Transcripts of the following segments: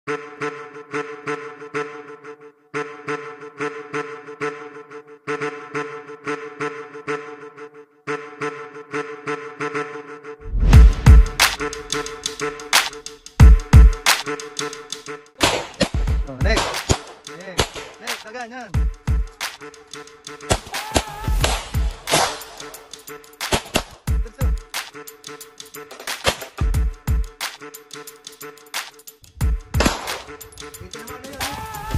Oh, next. Next, agad yan. Dito naman na yan.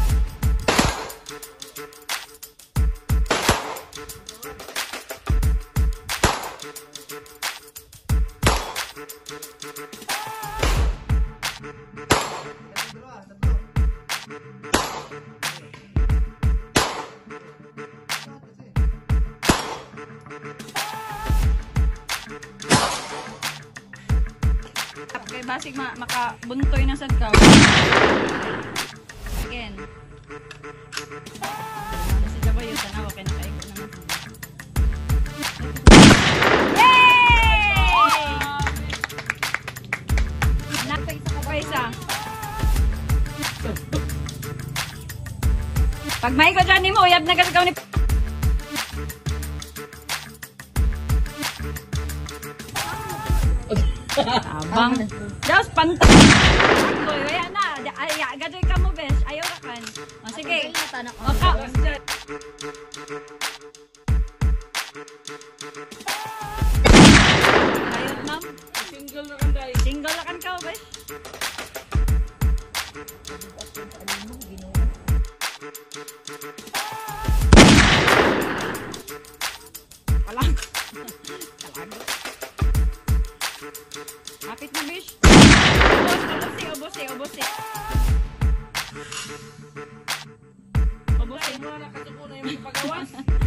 Kay basig makabuntoy na sad ka. Again. Kasi daw yung tanawa kay nakaigo naman. Yay! Napay sa kabaysa. Pag may ko dyan ni mo, uyab na gasagaw ni abang. Daos pantay. Boy, wala na. Ay, gadoy ka mo, besh. Ayaw ka kan. O, sige. Maka. Ayot, ma'am. Single na kan dahil. Single na kan ka, besh. Kalag. Kapit na, bish. Obosi. Obosi. Ay, mo na nakasuko na yung pagawas.